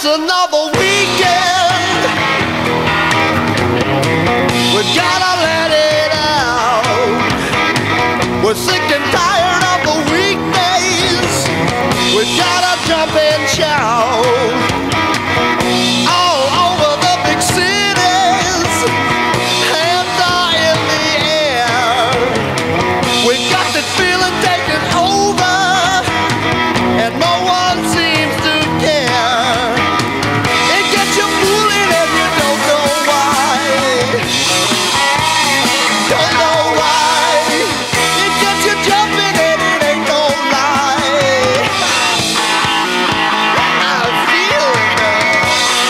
another weekend. We gotta let it out. We're sick and tired of the weekdays. We gotta jump and shout. All over the big cities, hands are in the air. We got this feeling taking over, and no one seems to care. It gets you fooling and you don't know why. Don't know why. It gets you jumping and it ain't no lie. I feel it now.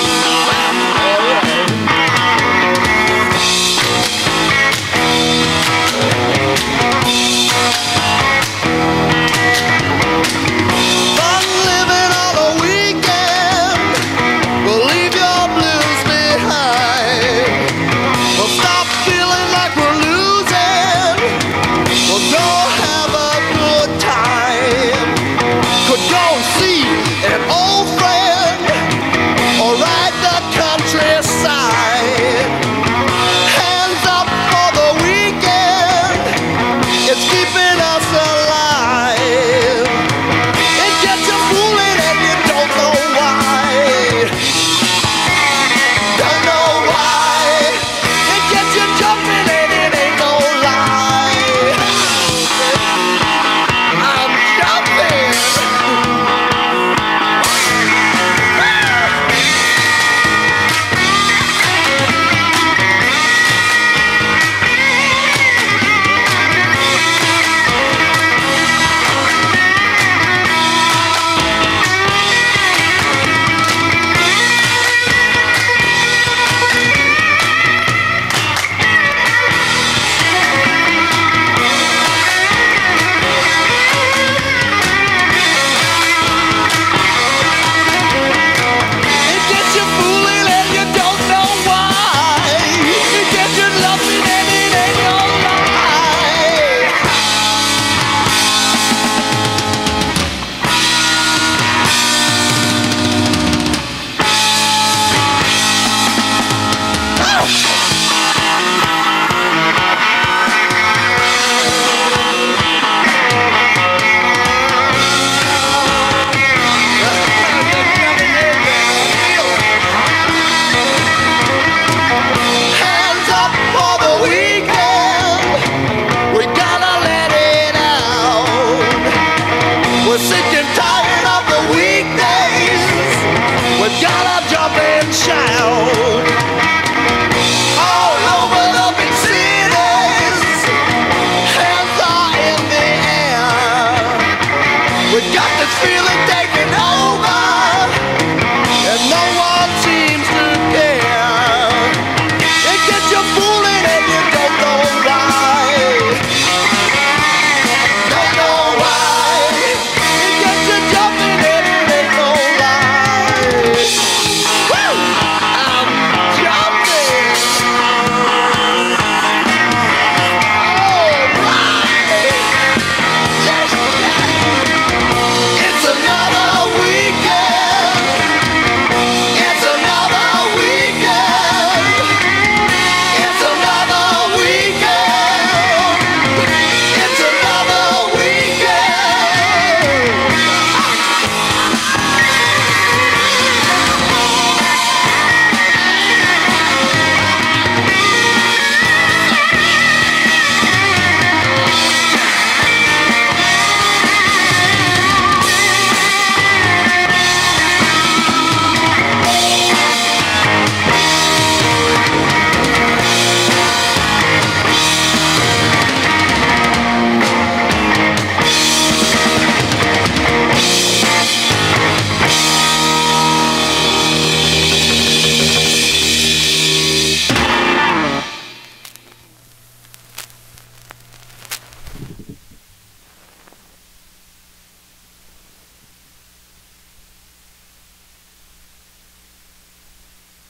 Fun living on a weekend. We'll leave your blues behind. We'll stop feeling like we're losing. We'll go have a good time. Could go see an old friend or ride the countryside. Hands up for the weekend. It's keeping us alive. It gets you fooling and you don't know why. Don't know why. It gets you jumping and it ain't no lie. I'm jumping. It gets you fooling and you don't know why. It gets you loving and it ain't no lie. Hands up for the weekend. We gotta let it out. We're sick and tired of the weekdays. We gotta jump and shout.